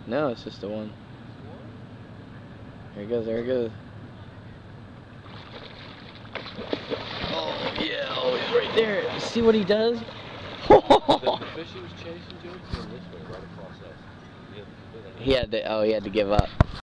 No, it's just the one. There he goes, there he goes. Oh, yeah, oh, he's right there. See what he does? The fish he was chasing, Joe, came this way, right across us. He had to give up.